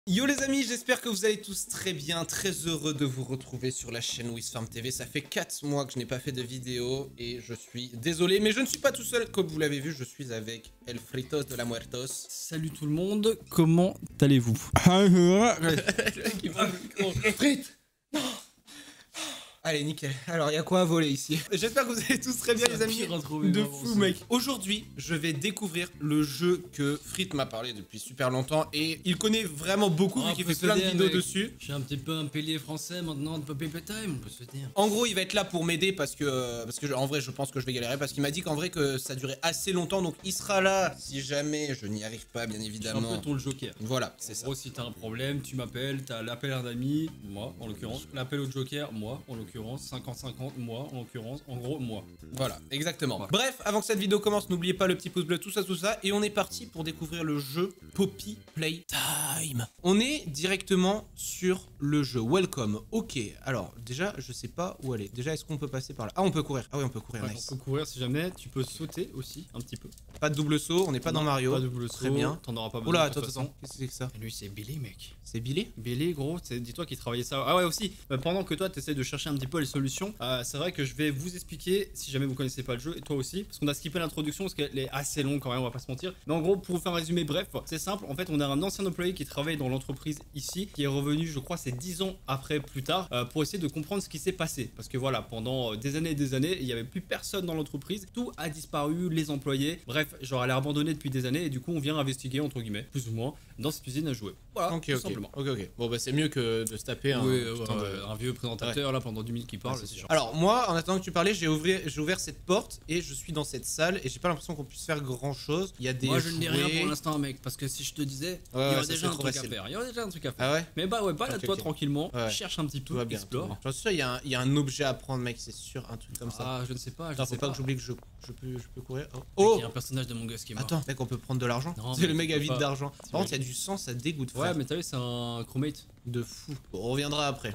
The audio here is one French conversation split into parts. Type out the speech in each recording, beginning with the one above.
Yo les amis, j'espère que vous allez tous très bien, très heureux de vous retrouver sur la chaîne Wizfarm TV. Ça fait 4 mois que je n'ai pas fait de vidéo et je suis désolé, mais je ne suis pas tout seul. Comme vous l'avez vu, je suis avec El Fritos de la Muertos. Salut tout le monde, comment allez-vous? Frites. Non. Allez, nickel. Alors, il y a quoi à voler ici? J'espère que vous allez tous très bien, les amis. De fou, mec. Aujourd'hui, je vais découvrir le jeu que Frites m'a parlé depuis super longtemps. Et il connaît vraiment beaucoup, vu qu'il fait plein de vidéos dessus. Je suis un petit peu un pilier français maintenant de Poppy Playtime, on peut se dire. En gros, il va être là pour m'aider parce que en vrai, je pense que je vais galérer. Parce qu'il m'a dit qu'en vrai, que ça durait assez longtemps. Donc, il sera là si jamais je n'y arrive pas, bien évidemment. C'est un peu ton joker. Voilà, c'est ça. En gros, si t'as un problème, tu m'appelles, t'as l'appel d'un ami, moi en l'occurrence, l'appel au joker, moi en l'occurrence, 50-50, moi en l'occurrence, en gros, moi. Voilà, exactement. Voilà. Bref, avant que cette vidéo commence, n'oubliez pas le petit pouce bleu, tout ça. Et on est parti pour découvrir le jeu Poppy Playtime. On est directement sur le jeu. Welcome. Ok, alors déjà, je sais pas où aller. Déjà, est-ce qu'on peut passer par là? Ah, on peut courir. Ah oui, on peut courir, Ouais, nice. on peut courir si jamais, tu peux sauter aussi, un petit peu. Pas de double saut, on n'est pas dans Mario. Pas de double saut, très bien. T'en auras pas besoin. Oula, de toute attends, façon. qu'est-ce que c'est que ça? Et lui, c'est Billy, mec. C'est Billy? Billy, gros, dis-toi qu'il travaillait ça. Ah ouais, aussi, pendant que toi t'essaies de chercher un petit peu les solutions, c'est vrai que je vais vous expliquer si jamais vous connaissez pas le jeu, et toi aussi, parce qu'on a skippé l'introduction parce qu'elle est assez longue quand même, on va pas se mentir. Mais en gros, pour vous faire un résumé bref, c'est simple. En fait, on a un ancien employé qui travaille dans l'entreprise ici, qui est revenu, je crois, c'est 10 ans après plus tard, pour essayer de comprendre ce qui s'est passé. Parce que voilà, pendant des années et des années, il n'y avait plus personne dans l'entreprise, tout a disparu, les employés, bref, genre elle est abandonnée depuis des années, et du coup, on vient investiguer, entre guillemets, plus ou moins, dans cette usine à jouer. Voilà, Ok, tout simplement. ok. Bon, bah, c'est mieux que de se taper un. Oui, putain de- un vieux présentateur là pendant 10 minutes qui parle, Ouais, c'est sûr. Alors moi, en attendant que tu parlais, j'ai ouvert cette porte et je suis dans cette salle et j'ai pas l'impression qu'on puisse faire grand chose. Il y a des Moi je ne dis rien jouets. pour l'instant mec, parce que si je te disais, il y ouais, aurait ça déjà un serait trop truc à facile. faire. Il y aurait déjà un truc à faire. Ah ouais? Mais bah ouais, balade-toi ok. tranquillement, Ouais. cherche un petit Tout peu, va bien. explore. J'en suis sûr, il y a un objet à prendre, mec, c'est sûr, un truc comme ça. Ah, je ne sais pas, je Attends, ne sais faut pas pas. que j'oublie que je peux courir. Mec, Oh! il y a un personnage de mon gosse qui est mort. Attends, mec, on peut prendre de l'argent? Non, C'est mais le tu méga peux vide pas. d'argent. Par contre, il y a du sang, ça dégoûte, frère. Ouais, mais t'as vu, c'est un crewmate. De fou. Bon, on reviendra après.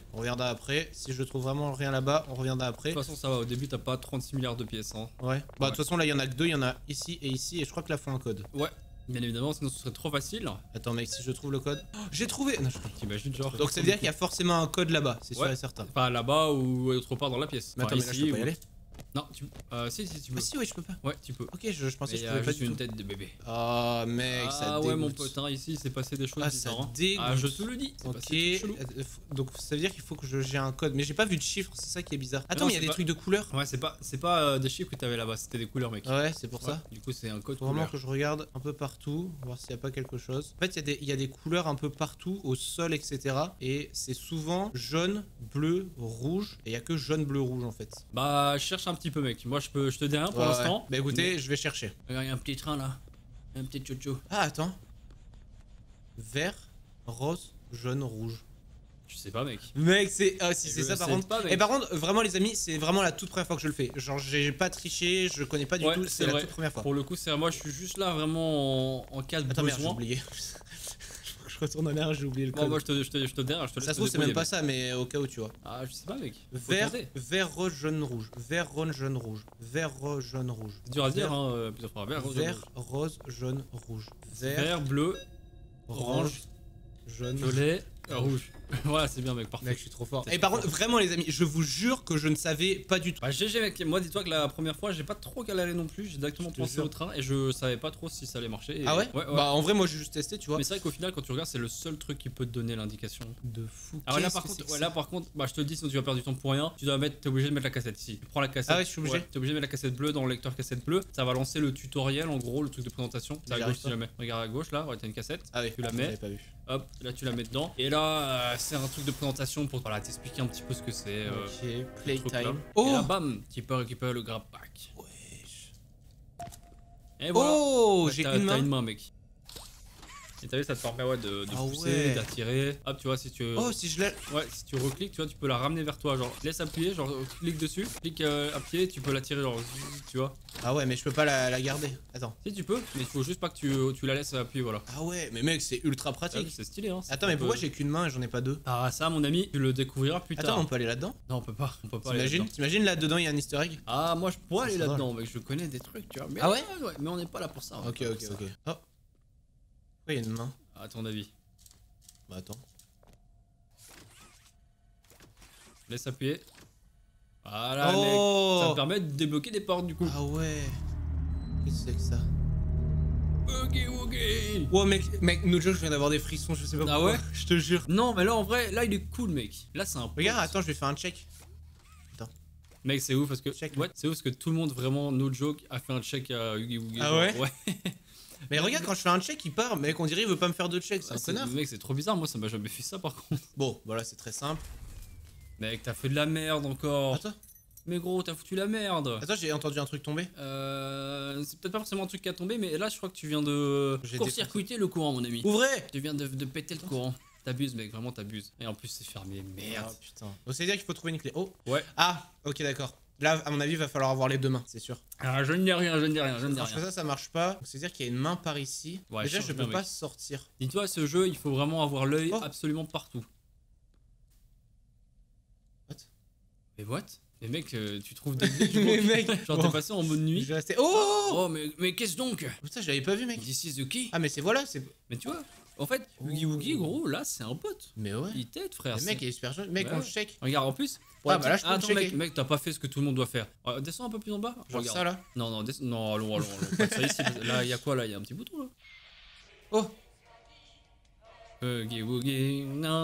Si je trouve vraiment rien là-bas, on reviendra après. De toute façon, ça va, au début, t'as pas 36 milliards de pièces. Hein. Ouais. Bah, de toute façon, là, il y en a que deux. Il y en a ici et ici. Et je crois que là, faut un code. Ouais, bien évidemment, sinon ce serait trop facile. Attends, mec, si je trouve le code. Oh, j'ai trouvé! Non, T'imagines, genre. donc, ça veut dire qu'il y a forcément un code là-bas, c'est sûr Ouais. et certain. Pas là-bas ou autre part dans la pièce. Mais attends, Enfin, mais là, je ici peux pas y ou- aller. Non, si, tu peux. Ah, si, oui, je peux pas. Ouais, tu peux. Ok, je pensais que Et je il y pouvais a pas juste du une tout. tête de bébé. Ah, mec, ça Ah dégoûte. ouais mon pote, hein, ici il s'est passé des choses Ah, ça bizarres. Hein. dégoûte. Ah je te le dis, c'est Ok, passé des trucs chelous. donc ça veut dire qu'il faut que j'ai un code. Mais j'ai pas vu de chiffre, c'est ça qui est bizarre. Attends, non, mais il y a c'est des pas- trucs de couleur. Ouais c'est pas des chiffres que t'avais là-bas, c'était des couleurs mec. Ouais, c'est pour Ouais, ça. Du coup c'est un code Faut vraiment couleur. que je regarde un peu partout, voir s'il y a pas quelque chose. En fait, il y a des couleurs un peu partout, au sol, etc. Et c'est souvent jaune, bleu, rouge. Et il y a que jaune, bleu, rouge en fait. Bah cherche un petit peu mec, moi je te dis rien pour Ouais, l'instant. ouais. Bah écoutez, je vais chercher. Regarde, il y a un petit train là, un petit chocho. Ah, attends. Vert, rose, jaune, rouge. Je sais pas mec. Mec, c'est. Ah, si, Je c'est ça par sais contre. pas, mec. Et par contre, vraiment, les amis, c'est vraiment la toute première fois que je le fais. Genre, j'ai pas triché, je connais pas du Ouais, tout, c'est c'est la vrai. toute première fois. Pour le coup c'est moi je suis juste là vraiment en cas de Attends, merde, j'ai besoin. oublié. Je retourne en arrière, j'ai oublié le code. Bon, moi je te dis, je te dis rien, je te laisse Ça se te trouve, c'est même débrouiller, pas mec. ça, mais au cas où, tu vois. Ah je sais pas mec. Faut Vert, tenter. vert, rose, jaune, rouge. Vert, rose, jaune, rouge. Vert, rose, jaune, rouge. C'est dur à dire Vert, hein, plusieurs fois. Vert, Vert, rose, jaune, rouge. Vert, vert, bleu, orange, jaune. violet, rouge. Voilà, c'est bien mec, parfait. Mec, je suis trop fort. T'es Et par trop contre, vraiment, les amis, je vous jure que je ne savais pas du tout. Bah GG mec, moi dis-toi que la première fois j'ai pas trop galéré non plus, j'ai directement Je te pensé jure. au train et je savais pas trop si ça allait marcher. Et- Ah ouais? Ouais. Bah, en vrai, moi, j'ai juste testé, tu vois. Mais c'est vrai qu'au final quand tu regardes c'est le seul truc qui peut te donner l'indication. De fou. Ah ouais, là Qu'est-ce par que contre, c'est que ouais, ça là par contre, bah je te le dis sinon tu vas perdre du temps pour rien. Tu dois mettre, t'es obligé de mettre la cassette ici. Tu prends la cassette. Ah ouais, je suis obligé. T'es obligé de mettre la cassette bleue dans le lecteur cassette bleue. Ça va lancer le tutoriel en gros, le truc de présentation. C'est à J'y gauche arrive si pas. jamais. Regarde à gauche là, ouais t'as une cassette. Ah oui, Tu la je mets. l'avais pas vu. Hop, là tu la mets dedans. Et là c'est un truc de présentation pour voilà, t'expliquer un petit peu ce que c'est. Ok, ce truc-là. playtime. Et là bam, tu peux récupérer le grab pack. Wesh. Et voilà. Oh, Bah, j'ai t'as une main. une main, mec. Et t'as vu, ça te permet ouais, de Ah pousser, ouais. d'attirer. Hop, tu vois, si tu. Oh, si je l'ai. Ouais, si tu recliques, tu vois, tu peux la ramener vers toi. Genre, laisse appuyer, genre, clique dessus, clique appuyer, tu peux la tirer, genre, tu vois. Ah ouais, mais je peux pas la garder. Attends. Si, tu peux, mais il faut juste pas que tu la laisses appuyer, voilà. Ah ouais, mais mec, c'est ultra Ah, pratique. c'est stylé, hein. Attends, mais pourquoi j'ai qu'une main et j'en ai pas deux? Ah, ça, mon ami, tu le découvriras plus Attends, tard. on peut aller là-dedans? Non, on peut pas aller T'imagines? là-dedans. T'imagines là-dedans, il y a un easter egg? Ah, moi, je pourrais Ça, aller c'est là-dedans, mec, je connais des trucs, tu vois. Mais, Ah ouais? mais on n'est pas là pour ça. on est Ok, pas là ok, pour ça. ok. Oh. Pourquoi il y a une main? À ton avis. Bah attends. Laisse appuyer. Voilà, mec. Ça me permet de débloquer des portes du coup. Ah ouais. Qu'est-ce que c'est que ça? Ok. Wow, mec, no joke, je viens d'avoir des frissons, je sais pas pourquoi. Ah ouais? Je te jure. Non, mais là en vrai, là il est cool, mec. Là c'est un pote. Regarde, attends, je vais faire un check. Mec, c'est ouf parce que. Check. What? C'est ouf parce que tout le monde, vraiment, no joke, a fait un check à Oogie Woogie. Ah genre, ouais? Mais regarde, quand je fais un check, il part. Mec, on dirait il veut pas me faire de check, c'est un connard. Mec, c'est trop bizarre, moi ça m'a jamais fait ça par contre. Bon, voilà, c'est très simple. Mec, t'as fait de la merde encore. Attends, Mais gros, t'as foutu la merde. j'ai entendu un truc tomber. C'est peut-être pas forcément un truc qui a tombé, mais là je crois que tu viens de J'ai court-circuiter le courant, mon ami. Ouvrez! Tu viens de péter le courant. T'abuses, mec, vraiment t'abuses. Et en plus, c'est fermé, merde. Oh putain. Donc, c'est-à-dire qu'il faut trouver une clé. Oh! Ouais. Ah, ok, d'accord. Là, à mon avis, il va falloir avoir les deux mains, c'est sûr. Ah, je ne dis rien, je ne dis rien, je ne dis Quand je fais rien. ça, ça marche pas. Donc, c'est-à-dire qu'il y a une main par ici. Ouais, Déjà, change je bien, peux pas mec. sortir. Dis-toi, ce jeu, il faut vraiment avoir l'œil Oh. absolument partout. What? Mais what? Mais mec, tu trouves des glitches, Mais gros. mec, Genre, bon. t'es passé en mode Je nuit. vais rester. Oh! Oh, mais qu'est-ce donc? Putain, je l'avais pas vu, mec. This is the key. Ah, mais c'est voilà, c'est. Mais tu vois, en fait, Oogie Woogie, gros, là, c'est un pote. Mais ouais. Il t'aide, frère. Le mec il est super jeune. Mec, Ouais, on ouais. le check. Regarde, en plus. Ah, bah là, je peux le attends, checker. mec, t'as pas fait ce que tout le monde doit faire. Descends un peu plus en bas. Genre Regarde. ça là. Non, non, allons. Pas de ça ici. Là, il y a quoi là? Il y a un petit bouton là. Oh! Oogie Woogie,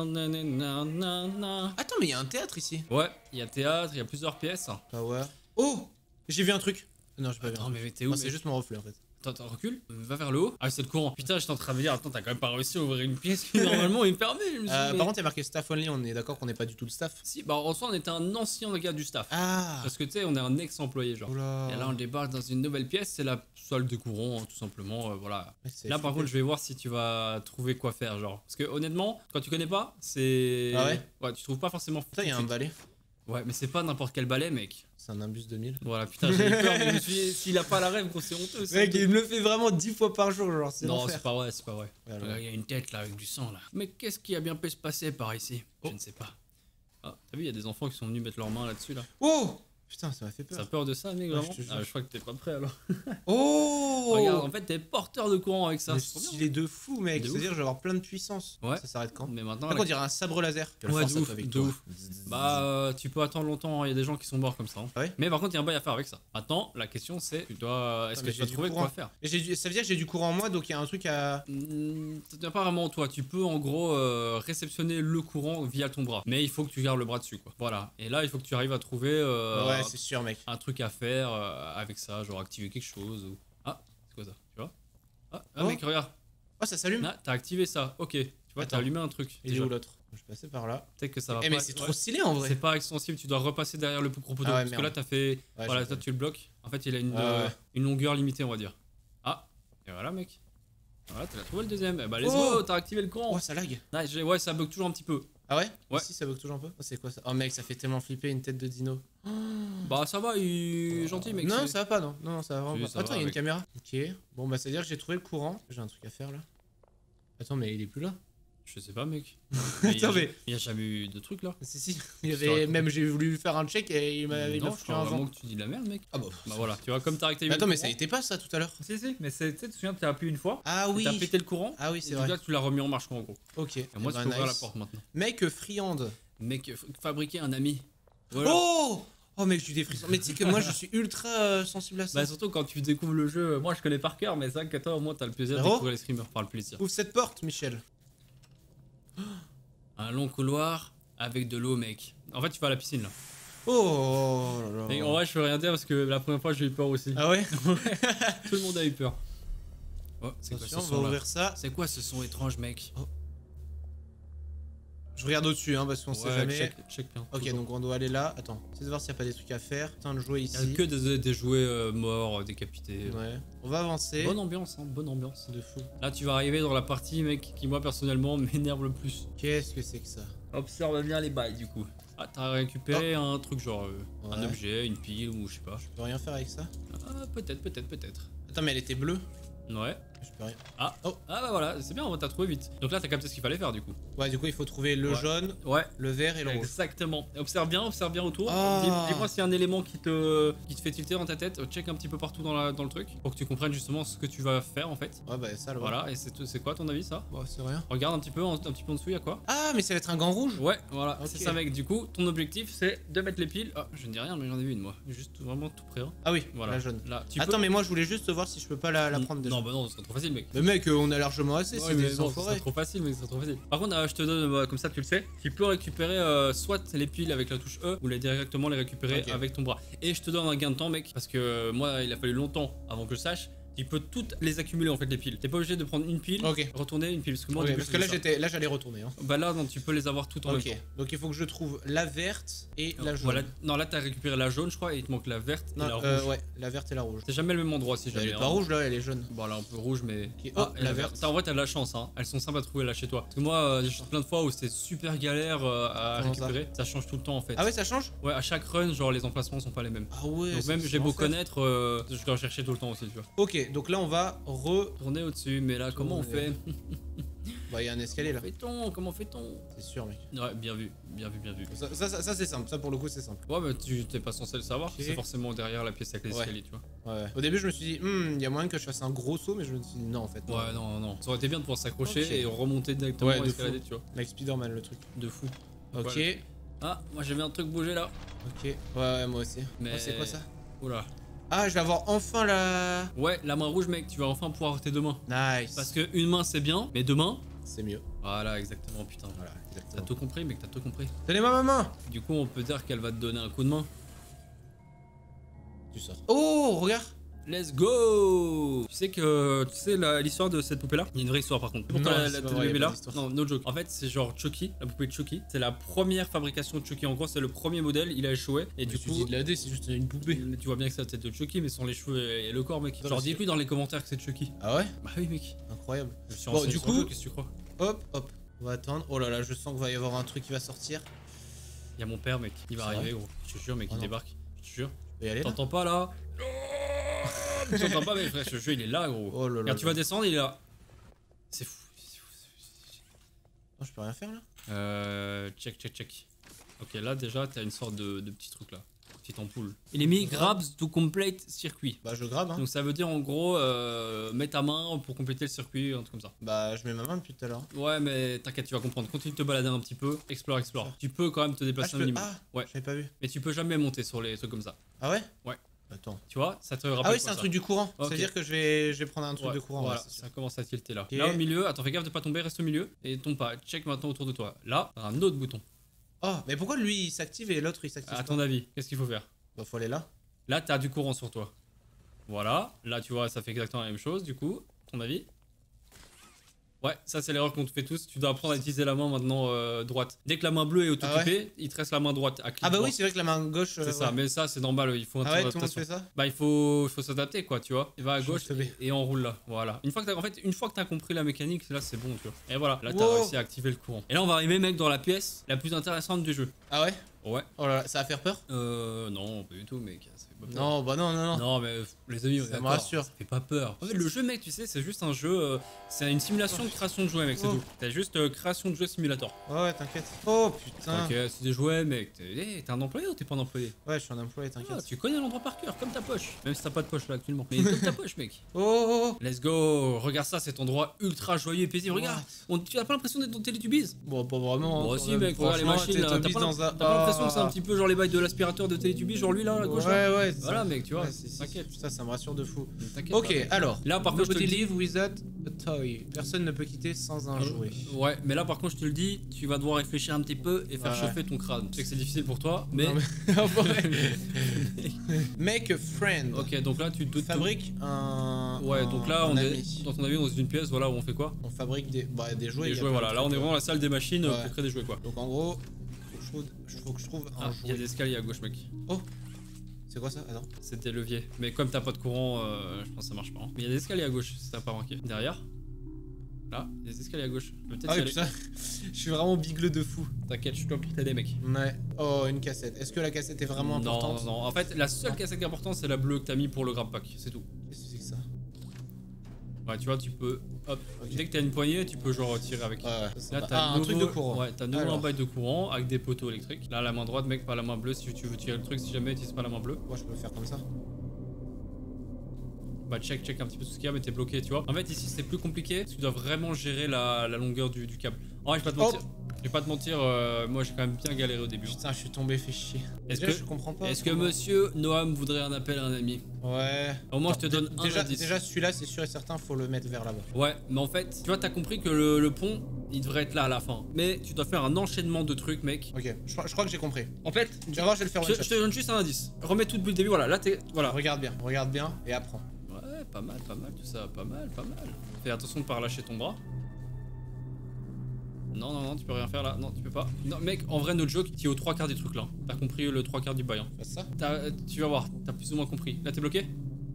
na. Attends, mais il y a un théâtre ici. Ouais, il y a théâtre, il y a plusieurs pièces. Power. Oh! J'ai vu un truc. Non, j'ai pas vu. Attends, un mais truc. t'es où? Non, c'est mec juste mon reflet en fait. Attends, recule, va vers le haut. Ah, c'est le courant. Putain, j'étais en train de me dire, attends, t'as quand même pas réussi à ouvrir une pièce qui normalement est fermée. Je me suis dit, mais- Par contre, il y a marqué staff only. On est d'accord qu'on n'est pas du tout le staff. Si, bah en soi, on était un ancien gars du staff. Ah! Parce que tu sais, on est un ex-employé, genre. Oula. Et là, on débarque dans une nouvelle pièce, c'est la salle de courant, hein, tout simplement, voilà. Mec, c'est Là, par flippé. contre, je vais voir si tu vas trouver quoi faire, genre. Parce que honnêtement, quand tu connais pas, c'est. Ah ouais? Ouais, tu trouves pas forcément. Putain, il y a un tout de balai. suite. Ouais, mais c'est pas n'importe quel balai, mec. C'est un Imbus 2000. Voilà, putain, j'ai eu peur, mais je me suis dit, s'il a pas la rêve, gros, c'est honteux. c'est Mec, honteux. il me le fait vraiment 10 fois par jour, genre, c'est Non, l'enfer. c'est pas vrai, c'est pas vrai. Ouais, alors. Il y a une tête là avec du sang là. Mais qu'est-ce qui a bien pu se passer par ici? Oh. Je ne sais pas. Ah, t'as vu, il y a des enfants qui sont venus mettre leurs mains là-dessus là. Oh! Putain, ça m'a fait T'as peur. peur de ça, mec, Ouais, vraiment? je te jure. Ah, je crois que t'es pas prêt alors. Oh! Regarde, en fait, t'es porteur de courant avec ça. Le C'est trop bien. stylé de fou, mec. De C'est-à-dire, je vais avoir plein de puissance. Ouais. Ça s'arrête quand? Mais maintenant, Par contre, on dirait un sabre laser. Quelle Ouais, force de ça ouf, fait avec de toi. ouf. Bah, tu peux attendre longtemps, il y a des gens qui sont morts comme ça. hein. Ah ouais? Mais par contre, il y a un bail à faire avec ça. Maintenant, la question c'est, est-ce que mais tu vas j'ai du trouver courant. quoi faire? Et ça veut dire que j'ai du courant en moi, donc il y a un truc à. C'est pas vraiment toi, tu peux en gros réceptionner le courant via ton bras. Mais il faut que tu gardes le bras dessus, quoi. Voilà. Et là, il faut que tu arrives à trouver Ouais, c'est sûr, mec. un truc à faire avec ça, genre activer quelque chose ou. Ah, c'est quoi ça? Tu vois? Ah, Oh. mec, regarde. Oh, ça s'allume? Là, t'as activé ça. Ok. Tu vois, t'as Attends. allumé un truc. Il est déjà. où l'autre? Je vais passer par là. Peut-être que ça va Eh, pas. mais c'est trop Ouais. stylé en vrai. C'est pas extensible, tu dois repasser derrière le gros poteau. Ah ouais, parce que merde. là, t'as fait. Ouais, Voilà, j'ai toi fait. tu le bloques. En fait, il a Ouais. une longueur limitée, on va dire. Ah, et voilà, mec. Voilà, t'as trouvé le deuxième. Eh bah, let's Oh. go, t'as activé le courant. Oh, ça lag. Ouais, ça bug toujours un petit peu. Ah ouais? Ouais. Ici, ça bug toujours un peu? Oh, c'est quoi ça? Oh, mec, ça fait tellement flipper une tête de dino. Bah, ça va, il est gentil, mec. Non, c'est- ça va pas, non. Non, ça va vraiment Si, pas. ça Attends, va il y a une avec. caméra. Ok. Bon, bah, c'est-à-dire que j'ai trouvé le courant. J'ai un truc à faire là. Attends, mais il est plus là. Je sais pas, mec. Attends, mais. Il y a jamais eu de truc là. Si, si. Il y Je te avait. raconte. Même j'ai voulu faire un check et il m'a Non, je foutu crois un vraiment vent. que tu dis de la merde, mec. Ah bah. Bah voilà, tu vois, comme t'as activé Mais attends, le mais ça courant. était pas ça tout à l'heure. Si, mais tu te souviens, t'as appuyé une fois. Ah oui. T'as pété le courant. Ah oui, Et c'est du vrai. coup, tu l'as remis en marche, quoi, en gros. Ok. Et moi, Eh tu ben, peux ouvrir la nice. porte maintenant. Mec, friande. Mec, fabriquer un ami. Voilà. Oh! Oh, mec, j'ai eu des frissons. Mais tu sais que moi, je suis ultra sensible à ça. Bah surtout quand tu découvres le jeu, moi je connais par cœur, mais c'est vrai que toi au moins t'as le plaisir de Frérot découvrir les streamers, par le plaisir. Ouvre cette porte, Michel. Un long couloir avec de l'eau, mec. En fait tu vas à la piscine là. Oh là là. Et en vrai je peux rien dire parce que la première fois j'ai eu peur aussi. Ah ouais? Tout le monde a eu peur. Oh, c'est quoi ce Attention, on va son là? ouvrir ça. C'est quoi ce son étrange, mec? Je regarde au-dessus, hein, parce qu'on sait jamais. check bien. Ok, donc on doit aller là. Attends, essaye de voir s'il n'y a pas des trucs à faire. Putain, de jouer Il y a ici. que des jouets morts, décapités. Ouais. On va avancer. Bonne ambiance, hein, bonne ambiance. De fou. Là tu vas arriver dans la partie, mec, qui moi personnellement m'énerve le plus. Qu'est-ce que c'est que ça? Observe bien les bails du coup. Ah, t'as récupéré un truc genre un Ouais. objet, une pile ou je sais pas. Je peux rien faire avec ça? Ah, peut-être. Attends, mais elle était bleue. Ouais. Je peux rien. Ah, oh, ah bah voilà, c'est bien, t'as trouvé vite. Donc là, t'as capté ce qu'il fallait faire du coup. Ouais, du coup, il faut trouver le jaune, le vert et le rouge. Exactement. Et observe bien autour. Dis-moi s'il y a un élément qui te fait tilter dans ta tête. Check un petit peu partout dans le truc pour que tu comprennes justement ce que tu vas faire en fait. Ouais, bah ça, voilà. Et c'est quoi ton avis ça? Bah, c'est rien. Regarde un petit peu en dessous, il y a quoi? Ah, mais ça va être un gant rouge? Ouais, voilà, c'est ça mec. Du coup, ton objectif c'est de mettre les piles. Ah, je ne dis rien, mais j'en ai vu une moi. Juste vraiment tout près. Hein. Ah oui, voilà. La jaune. Là, attends, mais moi je voulais juste voir si je peux pas la prendre déjà. Non, bah non, ce serait trop facile, mec. Mais mec, on a largement assez, c'est des ce serait trop facile, mec, ce serait trop facile. Par contre, je te donne, comme ça tu le sais, tu peux récupérer soit les piles avec la touche E ou directement les récupérer avec ton bras. Et je te donne un gain de temps, mec, parce que moi, il a fallu longtemps avant que je sache. Tu peux toutes les accumuler en fait les piles. T'es pas obligé de prendre une pile, retourner une pile. Parce que moi, parce que là j'allais retourner. Hein. Bah là non, tu peux les avoir toutes en même temps. Donc il faut que je trouve la verte et la jaune. Voilà. Non, là t'as récupéré la jaune, je crois, et il te manque la verte et la rouge. Ouais, la verte et la rouge. C'est jamais le même endroit si jamais. Elle est pas rouge là, elle est jaune. Bon, là un peu rouge, mais. La verte. En vrai, t'as de la chance, hein. Elles sont simples à trouver là chez toi. Parce que moi, j'ai plein de fois où c'était super galère à récupérer. Ça change tout le temps en fait. Ah ouais, ça change? Ouais, à chaque run, genre les emplacements sont pas les mêmes. Ah ouais. Donc même j'ai beau connaître, je dois chercher tout le temps aussi, tu vois. Ok, donc là on va retourner au-dessus, mais là comment on fait? Bah il y a un escalier là. Comment fait-on? C'est sûr mec. Ouais, bien vu. Ça c'est simple, ça pour le coup c'est simple. Ouais, mais tu t'es pas censé le savoir, c'est forcément derrière la pièce avec les escaliers, tu vois. Ouais. Au début je me suis dit, il y a moyen que je fasse un gros saut, mais je me suis dit non en fait. Ouais, non. Ça aurait été bien de pouvoir s'accrocher et remonter directement et escalader, tu vois. Like Spider-Man le truc. De fou. Ok. Ah, moi j'ai vu un truc bouger là. Ok. Ouais, moi aussi. Mais c'est quoi ça? Oula. Ah, je vais avoir enfin la... Ouais, la main rouge mec, tu vas enfin pouvoir avoir tes deux mains. Nice. Parce que une main c'est bien, mais deux mains... c'est mieux. Voilà, exactement, putain. Voilà, exactement. T'as tout compris mec, t'as tout compris. Donnez-moi ma main. Du coup, on peut dire qu'elle va te donner un coup de main. Tu sors. Oh, regarde. Let's go! Tu sais l'histoire de cette poupée là? Il y a une vraie histoire par contre. Pourquoi la bébé là? Non, no joke. En fait, c'est genre Chucky, la poupée de Chucky. C'est la première fabrication de Chucky. En gros, c'est le premier modèle, il a échoué. Et du coup. de la D, c'est juste une poupée. Tu vois bien que c'est la tête de Chucky, mais sans les cheveux et le corps, mec. Genre, dis-lui dans les commentaires que c'est Chucky. Ah ouais? Bah oui, mec. Incroyable. Je suis en du coup, qu'est-ce que tu crois? Hop. On va attendre. Oh là là, je sens qu'il va y avoir un truc qui va sortir. Il y a mon père, mec. Il va arriver, gros. Je te jure, mec, il débarque. Je te jure. T'entends pas là? Tu t'entends pas, mais frère, ce jeu il est là, gros. Oh là là. Quand tu vas descendre, il est là. C'est fou. Non, je peux rien faire là. Check. Ok, là déjà, t'as une sorte de petit truc là. Petite ampoule. Il est mis grabs to complete circuit. Bah, je grabe, hein. Donc ça veut dire en gros, mets ta main pour compléter le circuit, un truc comme ça. Bah, je mets ma main depuis tout à l'heure. Ouais, mais t'inquiète, tu vas comprendre. Continue de te balader un petit peu. Explore. Tu peux quand même te déplacer un minimum. Ouais. J'avais pas vu. Mais tu peux jamais monter sur les trucs comme ça. Ah ouais? Ouais. Attends. Tu vois, ça te rappelle. Ah oui, c'est un truc du courant. Okay. C'est-à-dire que je vais prendre un truc de courant. Voilà, ça commence à tilter là. Okay. Là au milieu, attends, fais gaffe de pas tomber, reste au milieu et tombe pas. Check maintenant autour de toi. Là, t'as un autre bouton. Oh, mais pourquoi lui il s'active et l'autre il s'active? À ton avis, qu'est-ce qu'il faut faire? Bah, faut aller là. Là, t'as du courant sur toi. Voilà. Là, tu vois, ça fait exactement la même chose du coup. Ton avis? Ouais, ça c'est l'erreur qu'on te fait tous. Tu dois apprendre à utiliser la main maintenant droite. Dès que la main bleue est occupée, il te reste la main droite à cliquer. Ah bah oui, c'est vrai que la main gauche. C'est ça, mais ça c'est normal. Il faut un tout le monde fait ça. Bah il faut s'adapter quoi, tu vois. Il va à gauche et on roule là. Voilà. Une fois que t'as compris la mécanique, là c'est bon, tu vois. Et voilà, là t'as réussi à activer le courant. Et là on va arriver mec dans la pièce la plus intéressante du jeu. Ah ouais? Ouais. Oh là là, ça va faire peur? Non, pas du tout, mec. Ça fait pas peur. Non, bah non. Non, mais les amis, ça me rassure. Ça fait pas peur. En fait, le jeu, mec, tu sais, c'est juste un jeu. C'est une simulation de création de jouets, mec, c'est tout. T'as juste création de jouets simulator. Ouais, t'inquiète. Oh putain. Ok, c'est des jouets, mec. T'es un employé ou t'es pas un employé? Ouais, je suis un employé, t'inquiète. Ah, tu connais l'endroit par cœur, comme ta poche. Même si t'as pas de poche là actuellement. Mais comme ta poche, mec. Oh. Let's go. Regarde ça, cet endroit ultra joyeux et paisible. Regarde. Tu as pas l'impression d'être dans Teletubbies? Bon, pas vraiment. Bon, si, mec. Regarde les machines là. T'as pas l'impression que c'est un petit peu genre les bails de l'aspirateur de Teletubbies, genre lui là à gauche? Ouais. Voilà, mec, tu vois. T'inquiète. Ça me rassure de fou. Ok, alors. Là, par contre, je te Nobody dis. leave without a toy. Personne ne peut quitter sans un jouet. Ouais, mais là, par contre, je te le dis, tu vas devoir réfléchir un petit peu et faire chauffer ton crâne. Je sais que c'est difficile pour toi, mais. Make a friend. Ok, donc là, tu te fabriques un. Ouais, donc là, on est dans ton avis dans une pièce, voilà, où on fait quoi? On fabrique des jouets. Des jouets, voilà. Là, on est vraiment dans la salle des machines pour créer des jouets, quoi. Donc en gros, faut que je trouve un jouet. Il y a des escaliers à gauche, mec. Oh! C'est quoi ça? Ah non. C'est des leviers. Mais comme t'as pas de courant, je pense que ça marche pas. Hein. Mais il y a des escaliers à gauche, si t'as pas remarqué. Derrière. Là, il y a des escaliers à gauche. Ah oui, putain. Je suis vraiment bigleux de fou. T'inquiète, je suis là pour t'aider, mec. Ouais. Oh, une cassette. Est-ce que la cassette est vraiment importante? Non. En fait, la seule cassette qui est importante, c'est la bleue que t'as mis pour le grab pack. C'est tout. Qu'est-ce que c'est que ça? Ouais, tu vois, tu peux. Hop. Ok. Dès que t'as une poignée, tu peux genre tirer avec. Ouais, Là, ouais. t'as Un truc de courant. Ouais, t'as nouveau Alors. un bail de courant avec des poteaux électriques. Là, la main droite, mec, pas la main bleue si tu veux tirer le truc. Si jamais, utilise pas la main bleue. Moi, je peux le faire comme ça. Bah, check un petit peu tout ce qu'il y a, mais t'es bloqué, tu vois. En fait, ici, c'est plus compliqué parce que tu dois vraiment gérer la longueur du câble. En vrai, je vais pas te mentir. Je vais pas te mentir, moi, j'ai quand même bien galéré au début. Putain, je suis tombé, fait chier. Est-ce Déjà, je comprends pas. Est-ce que monsieur Noam voudrait un appel à un ami? Ouais. Au moins, je te donne un indice. Déjà, celui-là, c'est sûr et certain, faut le mettre vers là-bas. Ouais, mais en fait, tu vois, t'as compris que le pont, il devrait être là à la fin. Mais tu dois faire un enchaînement de trucs, mec. Ok, je crois que j'ai compris. En fait, Tu vas voir, je vais le faire one je shot. te donne juste un indice. Remets tout depuis le début, voilà. Là, t'es. Voilà. Regarde bien et apprends. Ouais, pas mal, tout ça. Pas mal. Fais attention de pas relâcher ton bras. Non, tu peux rien faire là. Non, tu peux pas. Non, mec, en vrai, no joke, t'es aux 3/4 du truc là. T'as compris le 3/4 du bail. Hein. Fais ça. Tu vas voir, t'as plus ou moins compris. Là, t'es bloqué?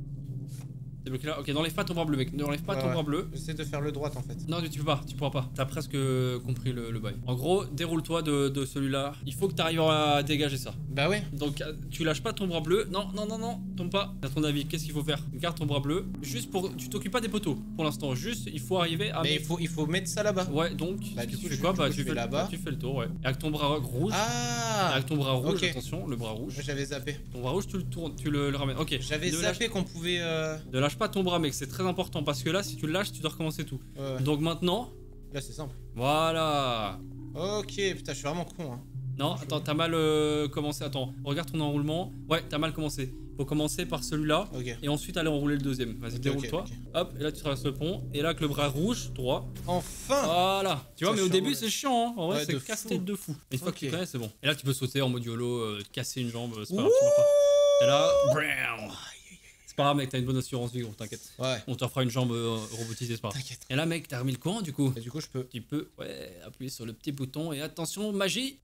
T'es bloqué là? Ok, n'enlève pas ton bras bleu, mec. N'enlève pas ton bras bleu. J'essaie de faire le droit en fait. Non, tu peux pas, tu pourras pas. T'as presque compris le bail. En gros, déroule-toi de celui-là. Il faut que t'arrives à dégager ça. Bah ouais. Donc, tu lâches pas ton bras bleu. Non, tombe pas. À ton avis, qu'est-ce qu'il faut faire? Garde ton bras bleu. Juste pour. Tu t'occupes pas des poteaux pour l'instant. Juste, il faut arriver à. Mais il faut mettre ça là-bas. Ouais, donc, Bah, tu du coup, fais quoi? Bah, tu fais là-bas. Tu fais le tour, ouais. Et avec ton bras rouge. Ah. Avec ton bras rouge, Ok. attention, le bras rouge. J'avais zappé. Ton bras rouge, tu le tournes, tu le ramènes. Ok. J'avais zappé qu'on pouvait. Ne lâche pas ton bras, mec. C'est très important parce que là, si tu le lâches, tu dois recommencer tout. Ouais. Donc maintenant, Là, c'est simple. voilà. Ok, putain, je suis vraiment con. Hein. Non, attends, t'as mal commencé. Attends, regarde ton enroulement. Ouais, t'as mal commencé. Faut commencer par celui-là Ok. et ensuite aller enrouler le deuxième. Vas-y, Ok, déroule-toi. ok. Hop, et là tu traverses le pont. Et là, avec le bras rouge, droit. Enfin. Voilà. Tu vois, Ça, mais au je suis début, en mode- c'est chiant. Hein. En vrai, Ouais, c'est de casse-tête fou. de fou. Une fois que tu Ok. connais, c'est bon. Et là, tu peux sauter en mode YOLO, te casser une jambe. C'est pas grave, tu vas pas. Et là, bram. C'est pas grave, mec, t'as une bonne assurance vie, gros, t'inquiète. Ouais. On te fera une jambe robotisée, c'est pas grave. T'inquiète. Et là, mec, t'as remis le courant du coup. Et du coup, je peux. Tu peux, ouais, appuyer sur le petit bouton et attention, magie.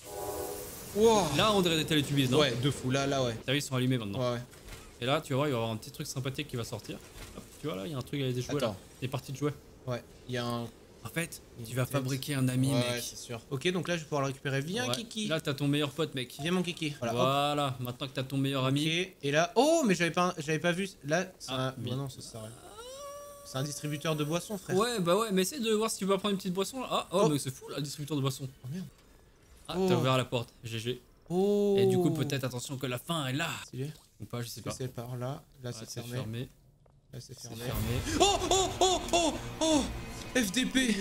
Wow. Là, on dirait des télétubies, non? Ouais, de fou. Là, ouais. T'as vu, ils sont allumés maintenant. Ouais. Et là, tu vois, il va y avoir un petit truc sympathique qui va sortir. Hop, tu vois, là, il y a un truc avec des jouets là. Attends. Des parties de jouets. Ouais. Il y a un. En fait, Une tu vas tête. fabriquer un ami, Ouais, mec. c'est sûr. Ok, donc là, je vais pouvoir le récupérer. Viens, Ouais. Kiki. Là, t'as ton meilleur pote, mec. Viens, mon Kiki. Voilà. hop. Voilà, maintenant que t'as ton meilleur ami. Ok. Et là. Oh, mais j'avais pas vu. Là, c'est Ah, un. mais- Bah non, ça sert à rien. C'est un distributeur de boissons, frère. Ouais, bah ouais, mais essaie de voir si tu peux prendre une petite boisson là. Ah, oh, Oh. mais c'est fou là, le distributeur de boissons. Oh merde. Ah, Oh. t'as ouvert la porte. GG. Oh. Et du coup, peut-être attention que la fin est là. Stylé. Ou pas, je sais pas. C'est par là. Là, Ouais, c'est c'est fermé. fermé. Là, c'est C'est fermé. fermé. Oh, oh, oh, oh, oh. FDP.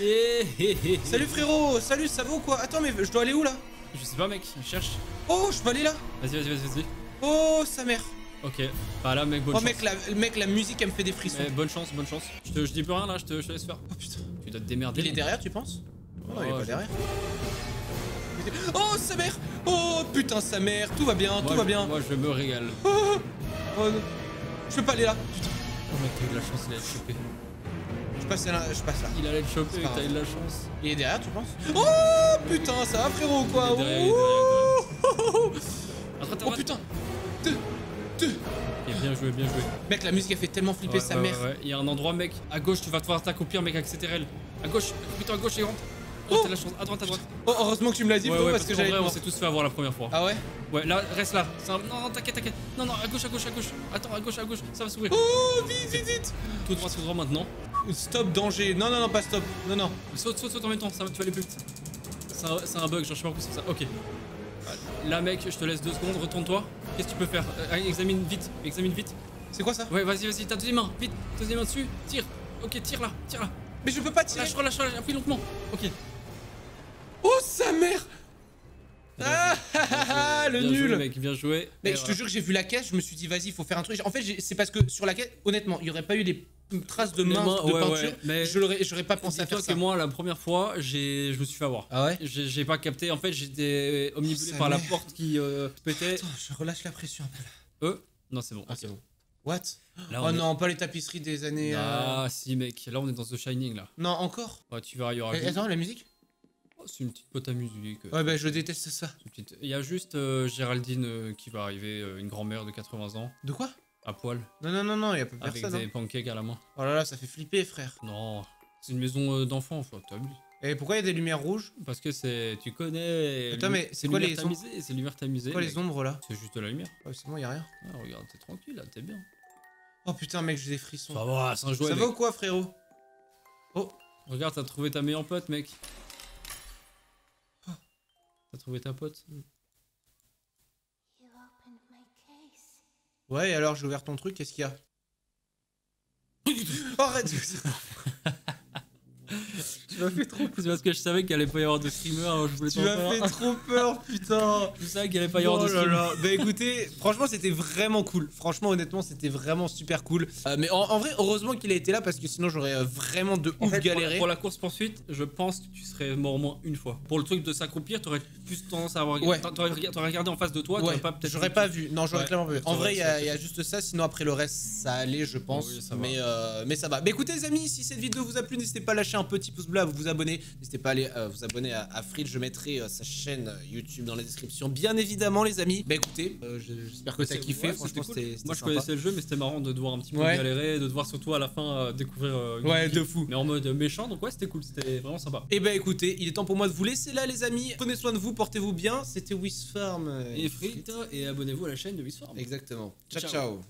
Salut frérot, salut, ça va ou quoi? Attends, mais je dois aller où là? Je sais pas, mec, cherche. Oh, je peux aller là? Vas-y. Oh, sa mère. Ok. Bah là, mec, bonne Oh, chance. mec, la musique, elle me fait des frissons. Mais bonne chance. Je dis plus rien là, je te laisse faire. Oh putain. Tu dois te démerder. Il est derrière, tu penses? Oh, non, il est Oh, pas je- derrière. Oh, sa mère. Oh, putain, sa mère. Tout va bien, tout va bien. Moi, je me régale. Oh, oh, non. Je peux pas aller là. Putain. Oh mec, t'as eu de la chance, il allait te choper. Je passe là, je passe là. Il allait te choper, C'est pas t'as eu de grave. la chance. Il est derrière, tu penses? Oh, putain, ça va frérot ou quoi? Il est derrière, il est derrière, Oh, Attends, oh putain. Deux. Ok, bien joué. Mec, la musique, elle fait tellement flipper sa mère. Ouais. Il y a un endroit, mec. À gauche, tu vas devoir t'accroupir, mec, avec CTRL. À gauche, putain, à gauche et rentre. Oh, t'as de la chance. À droite. Oh, heureusement que tu me l'as dit, Ouais, frérot, ouais, parce que qu'en j'allais vrai, être on mort. s'est tous fait avoir la première fois. Ah ouais? Ouais, là, reste là. Non, t'inquiète. Non, à gauche. Attends, à gauche, ça va s'ouvrir. Oh, vite. Tout droit maintenant. Stop, danger. Non, pas stop. Non. Saute en même temps, ça va, tu vas aller plus vite. C'est un bug, genre je sais pas pourquoi c'est ça. Ok. Là, mec, je te laisse 2 secondes, retourne-toi. Qu'est-ce que tu peux faire? Examine vite. C'est quoi ça? Ouais, vas-y, ta deuxième main, vite, deuxième main dessus, tire. Ok, tire là. Mais je peux pas tirer. Lâche, appuie lentement. Ok. Oh, sa mère. Ah, le Bien nul. joué, mec, bien joué. Mais Et je te voilà. jure que j'ai vu la caisse, je me suis dit, vas-y, il faut faire un truc. En fait, c'est parce que sur la caisse, honnêtement, il y aurait pas eu des traces de Les main, mains, de ouais, peinture. ouais, mais J'aurais pas pensé à Dis-toi faire ça. que moi, la première fois, je me suis fait avoir. Ah ouais? J'ai pas capté, en fait, j'étais omnibulé sa par la mère. porte qui pétait. Attends, je relâche la pression un peu. Non, c'est bon. Ah, ok. c'est bon. What? Là, Oh on est- non, pas les tapisseries des années. Ah, si, mec. Là, on est dans The Shining, là. Non, encore? Ouais, tu verras, il y aura. Eh, attends, la musique? Oh, c'est une petite pote à musique. Ouais, bah je déteste ça. Il y a juste Géraldine qui va arriver, une grand-mère de 80 ans, De quoi? à poil, Non, y a pas avec personne. des Hein. pancakes à la main. Oh là là, ça fait flipper, frère. Non, c'est une maison d'enfants, faut que t'abuses. Et pourquoi il y a des lumières rouges? Parce que c'est. Tu connais. Attends, mais c'est quoi les lumières tamisées, c'est lumière tamisée. Quoi mec. les ombres là? C'est juste de la lumière. Ouais, c'est bon, y a rien. Ah, regarde, t'es tranquille là, t'es bien. Oh putain, mec, j'ai des frissons. Ça va, c'est un jouet. Ça mec. va ou quoi, frérot? Oh. Regarde, t'as trouvé ta meilleure pote, mec. T'as trouvé ta pote. Ouais, et alors j'ai ouvert ton truc, qu'est-ce qu'il y a? Arrête. Tu m'as fait trop peur. C'est parce que je savais qu'il allait pas y avoir de streamer, alors je voulais Tu m'as fait trop peur, putain. Je savais qu'il allait pas y avoir de streamer. Bah écoutez, franchement c'était vraiment cool. Franchement honnêtement c'était vraiment super cool. Mais en vrai heureusement qu'il a été là parce que sinon j'aurais vraiment de ouf galéré. Pour la course poursuite, je pense que tu serais mort au moins une fois. Pour le truc de s'accroupir, t'aurais plus tendance à avoir... Ouais. T'aurais regardé en face de toi, t'aurais pas peut-être... J'aurais pas vu, non j'aurais clairement pas vu. En vrai il y a juste ça, sinon après le reste ça allait je pense. Oui, ça mais ça va. Bah écoutez les amis, si cette vidéo vous a plu, n'hésitez pas à lâcher un petit pouce bleu, à vous abonner. N'hésitez pas à aller vous abonner à Fried, je mettrai sa chaîne YouTube dans la description bien évidemment les amis. Bah écoutez, j'espère que t'as kiffé, ouais, franchement c'était Moi je sympa. connaissais le jeu mais c'était marrant de devoir un petit peu galérer, de devoir surtout à la fin découvrir ouais de fou. Mais en mode méchant, donc ouais c'était cool, c'était vraiment sympa. Et bah écoutez, il est temps pour moi de vous laisser là les amis. Prenez soin de vous, portez-vous bien, c'était Wisfarm et Fried, et abonnez-vous à la chaîne de Wisfarm. Exactement. Ciao ciao.